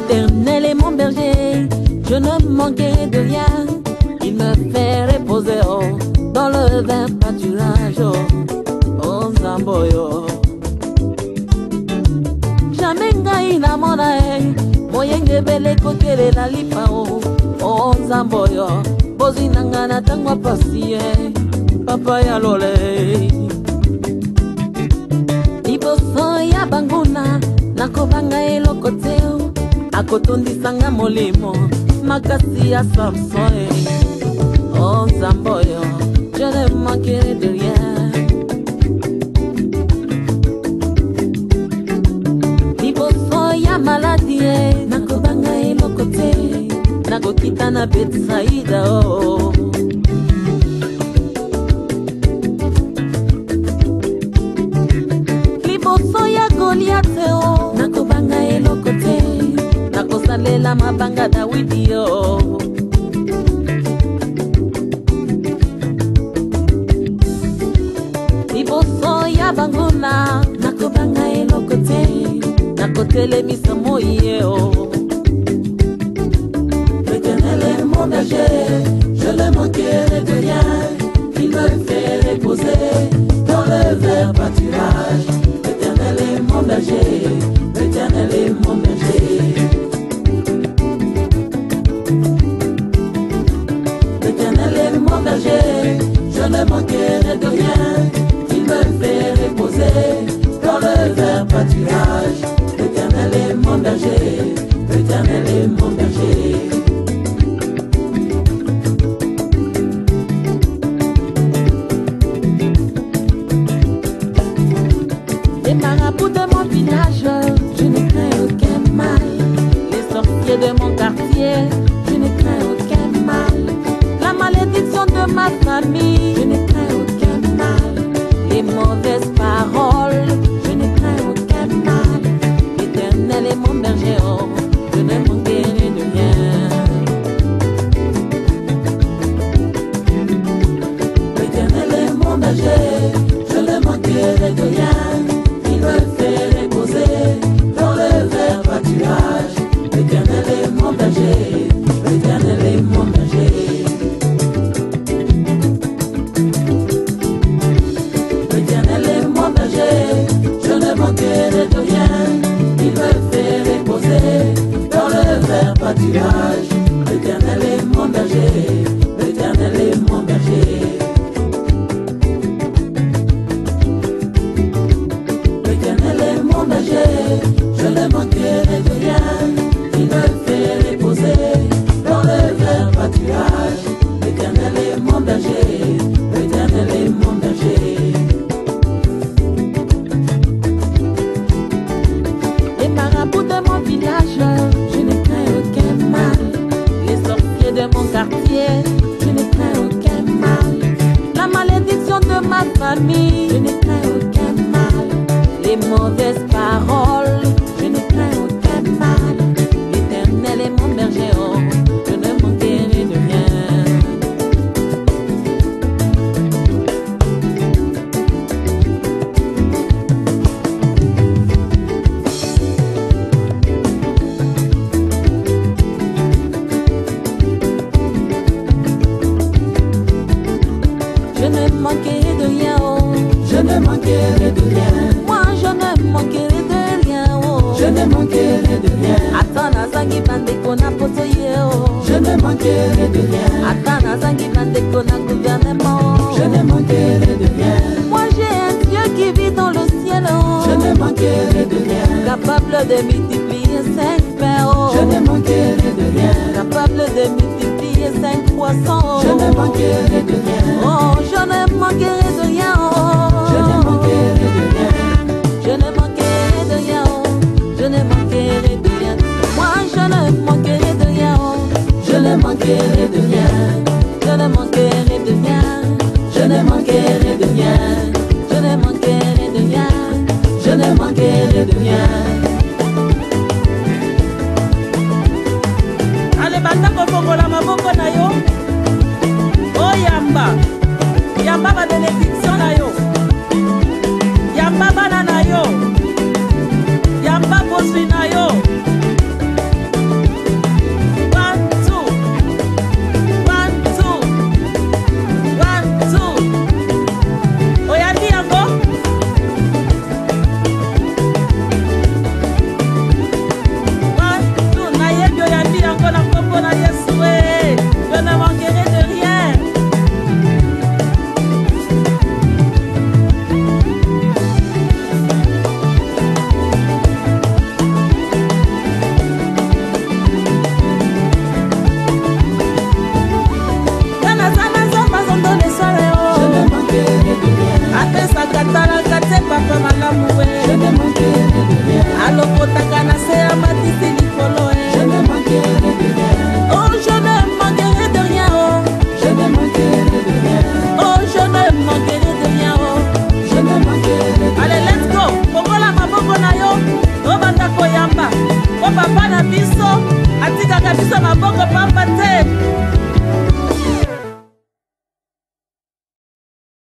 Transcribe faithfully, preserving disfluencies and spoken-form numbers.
L'Éternel est mon berger, je ne manquerai de rien. Il me fait reposer oh, dans le vert pâturage. Oh, oh Zamboyo. Jamais ngai na mona e, moyenge bele kokele la lipa oh, oh Zamboyo. Bozi nanga na tangwa pasi e, papa ya lole. Liboso ya banguna, nakobanga elokoteo. Akotondisanga molimo, makasi ya Samson eh. Oh Zamboyo, je ne manquerai de rien. Liboso ya maladie, nakobanga elokote, nakokita na Betsaida oh. Liboso ya Goliath oh, nakobanga elokote, nakosalela mabanga Dawidi yo. Liboso ya banguna, nakobanga elokote, nakotele misamo yo. L'Éternel est mon berger, je ne manquerai de rien. Il me fait reposer dans le vert pâturage. L'Éternel est mon berger, l'Éternel est mon berger. L'Éternel est mon berger, je ne manquerai de rien. Il me fait reposer dans le vert pâturage. L'Éternel est mon berger, l'Éternel est mon berger. Les marabouts de mon village, je ne crains aucun mal. Les sorciers de mon quartier, je ne crains aucun mal. La malédiction de ma famille, je ne crains aucun mal. Les mauvaises paroles, je ne crains aucun mal. L'Éternel est mon berger, oh, je ne manquerai de rien. L'Éternel est mon berger, je ne manquerai de rien. Il me fait reposer dans le vert pâturage. L'Éternel est mon berger, l'Éternel est mon berger. L'Éternel est mon berger, je ne manquerai de rien. Il me fait reposer dans le vert pâturage. L'Éternel est mon berger, l'Éternel est mon berger. L'Éternel est mon berger, je ne manquerai de rien. Il me fait reposer dans le vert pâturage. L'Éternel est mon berger, l'Éternel est mon berger. Les marabouts de mon village, je ne crains aucun mal. Les sorciers de mon quartier, je ne crains aucun mal. La malédiction de ma famille, je ne crains aucun mal. Les mauvaises paroles, je ne crains aucun mal. L'Éternel est mon berger, oh, je ne manquerai de rien. Je ne manquerai de rien, oh, je ne manquerai de rien. Moi je ne manquerai de rien, oh, je ne manquerai de rien. Attends nazangi bandeko na poto ye, oh, je ne manquerai de rien. Attends nazangi bandeko na gouvernement, je ne manquerai de rien. Moi j'ai un Dieu qui vit dans le ciel, oh, je ne manquerai de rien. Capable de multiplier cinq pains, oh, je ne manquerai de rien. Capable de multiplier cinq poissons, oh, je ne manquerai de rien. Oh, je ne manquerai de rien, oh, je ne manquerai de rien. Je ne manquerai de rien, oh, je ne manquerai de rien. Moi je ne manquerai de rien, oh, je ne manquerai de rien. Je ne manquerai de rien, je ne manquerai de rien. Je ne manquerai de rien, je ne manquerai de rien. Allez, banda kofongola maboko na yo. Oh yamba, yamba ba bénédiction na yo. Yamba bana na yo. Yamba boswi na yo. maboko pamba te